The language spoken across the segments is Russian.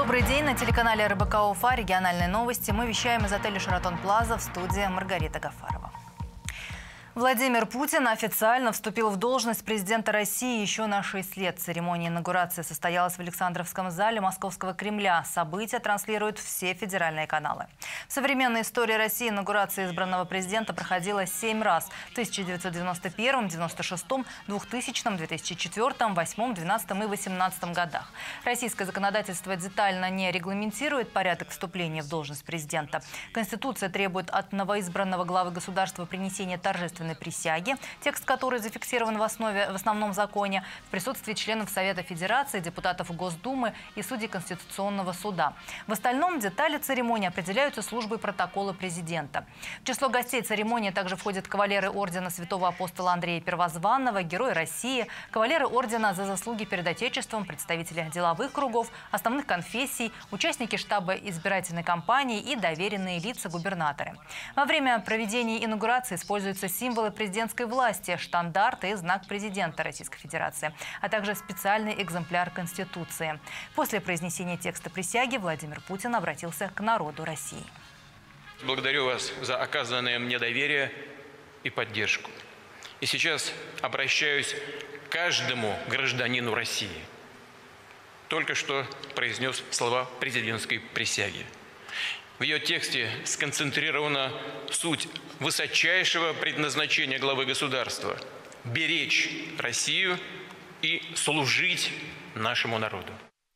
Добрый день. На телеканале РБК Уфа региональные новости. Мы вещаем из отеля «Шератон Плаза», в студии Маргарита Гафарова. Владимир Путин официально вступил в должность президента России еще на 6 лет. Церемония инаугурации состоялась в Александровском зале Московского Кремля. События транслируют все федеральные каналы. В современной истории России инаугурация избранного президента проходила 7 раз. В 1991, 1996, 2000, 2004, 2008, 2012 и 2018 годах. Российское законодательство детально не регламентирует порядок вступления в должность президента. Конституция требует от новоизбранного главы государства принесения торжественной присяги, текст которой зафиксирован в основном законе, в присутствии членов Совета Федерации, депутатов Госдумы и судей Конституционного суда. В остальном детали церемонии определяются службой протокола президента. В число гостей церемонии также входят кавалеры ордена Святого Апостола Андрея Первозванного, Герои России, кавалеры ордена за заслуги перед Отечеством, представители деловых кругов, основных конфессий, участники штаба избирательной кампании и доверенные лица губернаторы. Во время проведения инаугурации используются символы президентской власти, штандарт и знак президента Российской Федерации, а также специальный экземпляр Конституции. После произнесения текста присяги Владимир Путин обратился к народу России. Благодарю вас за оказанное мне доверие и поддержку. И сейчас обращаюсь к каждому гражданину России. Только что произнес слова президентской присяги. В ее тексте сконцентрирована суть высочайшего предназначения главы государства – беречь Россию и служить нашему народу.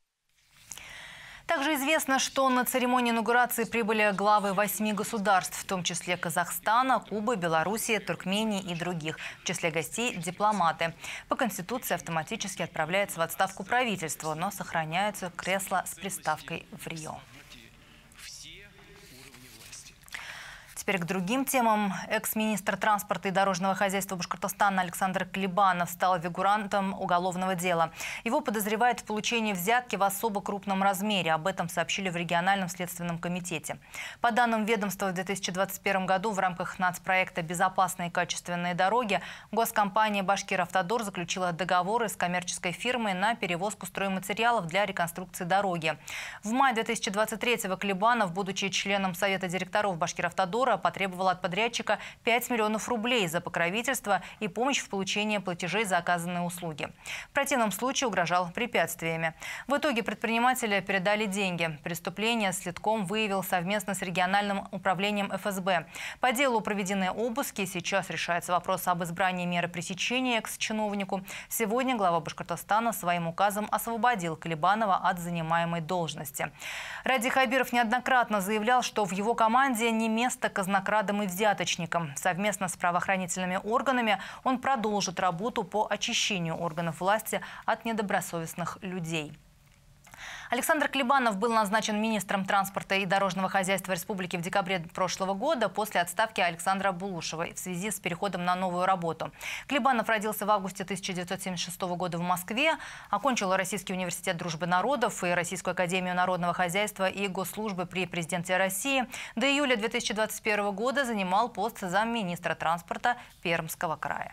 Также известно, что на церемонию инаугурации прибыли главы 8 государств, в том числе Казахстана, Кубы, Белоруссии, Туркмении и других. В числе гостей – дипломаты. По Конституции автоматически отправляется в отставку правительство, но сохраняются кресла с приставкой в Рио. Теперь к другим темам. Экс-министр транспорта и дорожного хозяйства Башкортостана Александр Клебанов стал фигурантом уголовного дела. Его подозревают в получении взятки в особо крупном размере. Об этом сообщили в региональном следственном комитете. По данным ведомства, в 2021 году в рамках нацпроекта «Безопасные и качественные дороги» госкомпания «Башкиравтодор» заключила договоры с коммерческой фирмой на перевозку стройматериалов для реконструкции дороги. В мае 2023-го Клебанов, будучи членом Совета директоров «Башкиравтодора», потребовал от подрядчика 5 миллионов рублей за покровительство и помощь в получении платежей за оказанные услуги. В противном случае угрожал препятствиями. В итоге предпринимателя передали деньги. Преступление следком выявил совместно с региональным управлением ФСБ. По делу проведены обыски. Сейчас решается вопрос об избрании меры пресечения экс-чиновнику. Сегодня глава Башкортостана своим указом освободил Клебанова от занимаемой должности. Ради Хабиров неоднократно заявлял, что в его команде не место казнокрадам и взяточникам. Совместно с правоохранительными органами он продолжит работу по очищению органов власти от недобросовестных людей. Александр Клебанов был назначен министром транспорта и дорожного хозяйства республики в декабре прошлого года после отставки Александра Булушева в связи с переходом на новую работу. Клебанов родился в августе 1976 года в Москве, окончил Российский университет дружбы народов и Российскую академию народного хозяйства и госслужбы при президенте России. До июля 2021 года занимал пост замминистра транспорта Пермского края.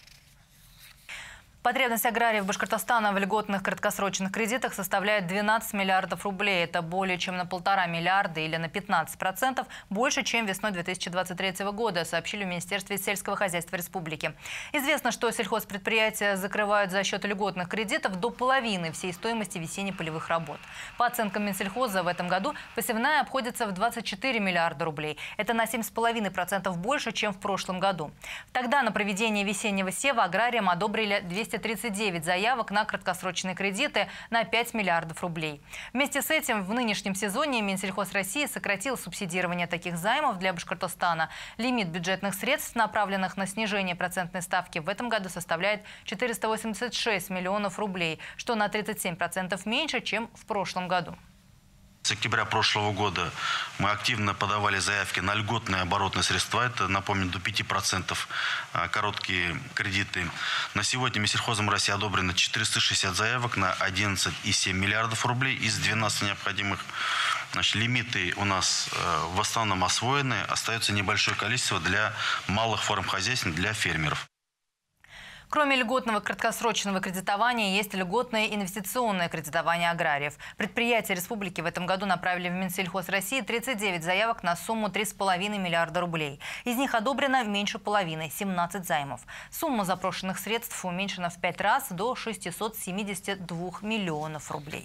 Потребность аграриев Башкортостана в льготных краткосрочных кредитах составляет 12 миллиардов рублей. Это более чем на 1,5 миллиарда или на 15% больше, чем весной 2023 года, сообщили в Министерстве сельского хозяйства республики. Известно, что сельхозпредприятия закрывают за счет льготных кредитов до половины всей стоимости весенне-полевых работ. По оценкам Минсельхоза, в этом году посевная обходится в 24 миллиарда рублей. Это на 7,5% больше, чем в прошлом году. Тогда на проведение весеннего сева аграриям одобрили 239 заявок на краткосрочные кредиты на 5 миллиардов рублей. Вместе с этим в нынешнем сезоне Минсельхоз России сократил субсидирование таких займов для Башкортостана. Лимит бюджетных средств, направленных на снижение процентной ставки, в этом году составляет 486 миллионов рублей, что на 37% меньше, чем в прошлом году. С октября прошлого года мы активно подавали заявки на льготные оборотные средства. Это, напомню, до 5% короткие кредиты. На сегодня Минсельхозом России одобрено 460 заявок на 11,7 миллиардов рублей. Из 12 необходимых лимиты у нас в основном освоены. Остается небольшое количество для малых форм хозяйств, для фермеров. Кроме льготного краткосрочного кредитования, есть льготное инвестиционное кредитование аграриев. Предприятия республики в этом году направили в Минсельхоз России 39 заявок на сумму 3,5 миллиарда рублей. Из них одобрено меньше половины – 17 займов. Сумма запрошенных средств уменьшена в 5 раз до 672 миллионов рублей.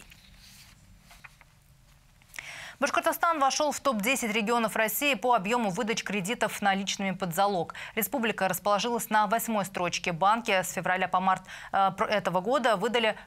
Башкортостан вошел в топ-10 регионов России по объему выдач кредитов наличными под залог. Республика расположилась на 8-й строчке. Банки с февраля по март этого года выдали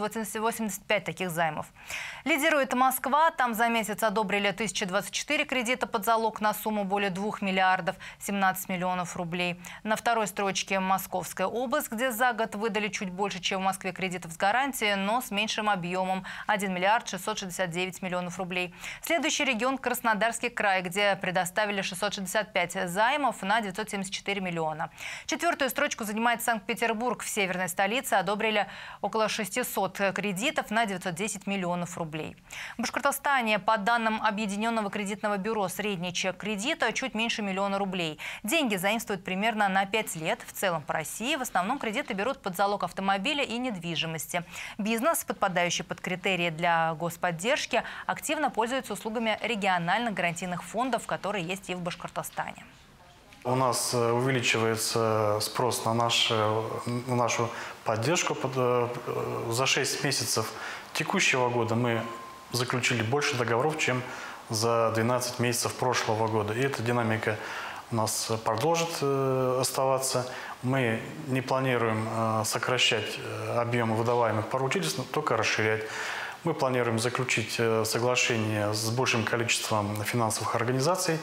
685 таких займов. Лидирует Москва. Там за месяц одобрили 1024 кредита под залог на сумму более 2 миллиардов 17 миллионов рублей. На второй строчке Московская область, где за год выдали чуть больше, чем в Москве кредитов с гарантией, но с меньшим объемом – 1 миллиард 669 миллионов рублей. Следующий регион – Краснодарский край, где предоставили 665 займов на 974 миллиона. Четвертую строчку занимает Санкт-Петербург. В северной столице одобрили около 600 кредитов на 910 миллионов рублей. В Башкортостане, по данным Объединенного кредитного бюро, средний чек кредита чуть меньше миллиона рублей. Деньги заимствуют примерно на 5 лет. В целом по России в основном кредиты берут под залог автомобиля и недвижимости. Бизнес, подпадающий под критерии для господдержки, активно пользуется услугами региональных гарантийных фондов, которые есть и в Башкортостане. У нас увеличивается спрос на нашу поддержку. За 6 месяцев текущего года мы заключили больше договоров, чем за 12 месяцев прошлого года. И эта динамика у нас продолжит оставаться. Мы не планируем сокращать объемы выдаваемых поручительств, только расширять. Мы планируем заключить соглашение с большим количеством финансовых организаций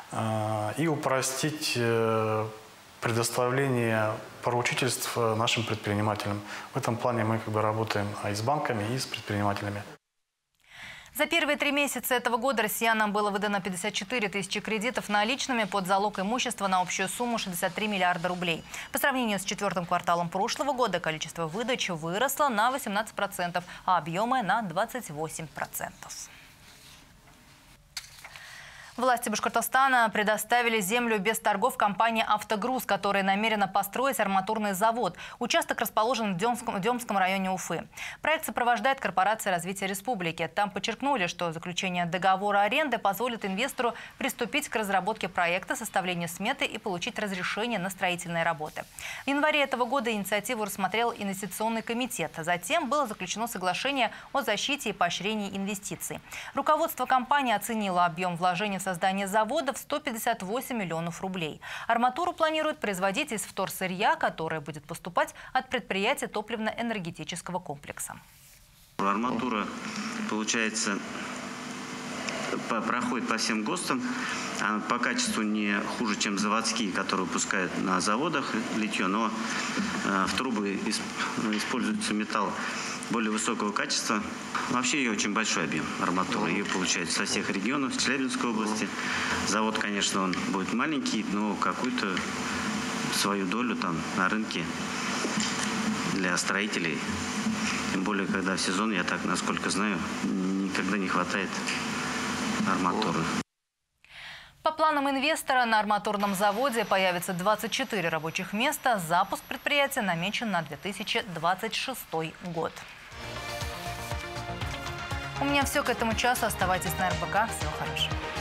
и упростить предоставление поручительств нашим предпринимателям. В этом плане мы работаем и с банками, и с предпринимателями. За первые 3 месяца этого года россиянам было выдано 54 тысячи кредитов наличными под залог имущества на общую сумму 63 миллиарда рублей. По сравнению с 4-м кварталом прошлого года количество выдач выросло на 18%, а объемы на 28%. Власти Башкортостана предоставили землю без торгов компании «Автогруз», которая намерена построить арматурный завод. Участок расположен в Демском районе Уфы. Проект сопровождает корпорация развития республики. Там подчеркнули, что заключение договора аренды позволит инвестору приступить к разработке проекта, составлению сметы и получить разрешение на строительные работы. В январе этого года инициативу рассмотрел инвестиционный комитет. Затем было заключено соглашение о защите и поощрении инвестиций. Руководство компании оценило объем вложений в создание завода в 158 миллионов рублей. Арматуру планируют производить из вторсырья, которое будет поступать от предприятия топливно-энергетического комплекса. Арматура, получается, проходит по всем ГОСТам. Она по качеству не хуже, чем заводские, которые выпускают на заводах литье, но в трубы используется металл более высокого качества. Вообще ее очень большой объем арматуры. Ее получают со всех регионов, Челябинской области. Завод, конечно, он будет маленький, но какую-то свою долю там на рынке для строителей. Тем более, когда в сезон, я так, насколько знаю, никогда не хватает арматуры. По планам инвестора, на арматурном заводе появится 24 рабочих места. Запуск предприятия намечен на 2026 год. У меня все к этому часу. Оставайтесь на РБК. Всего хорошего.